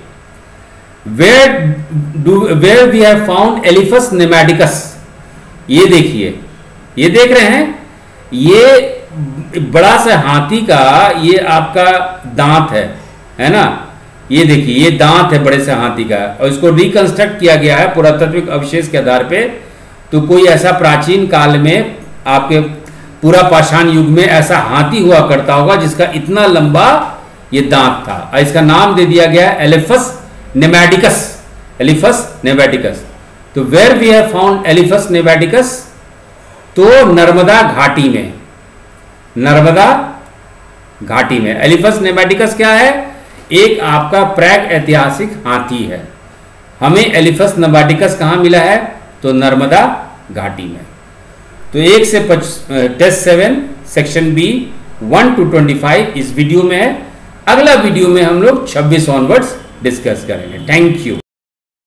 Where we have found Elephas namadicus, ये देखिए, ये देख रहे हैं, ये बड़ा सा हाथी का ये आपका दांत है ना, ये देखिए, ये दांत है बड़े से हाथी का, और इसको रिकंस्ट्रक्ट किया गया है पुरातात्विक अवशेष के आधार पे। तो कोई ऐसा प्राचीन काल में आपके पूरा पाषाण युग में ऐसा हाथी हुआ करता होगा जिसका इतना लंबा ये दांत था, और इसका नाम दे दिया गया एलिफस नेमैटिकस, एलिफस नेमैटिकस। तो where we have found Elephas namadicus, तो नर्मदा घाटी में, नर्मदा घाटी में। एलिफस नेमैटिकस क्या है? एक आपका प्राग ऐतिहासिक हाथी है। हमें एलिफस नेमैटिकस कहां मिला है? तो नर्मदा घाटी में। तो 1 से टेस्ट 7 सेक्शन बी 1 to 25 इस वीडियो में है। अगला वीडियो में हम लोग 26 ऑनवर्ड्स डिस्कस करेंगे। Thank you.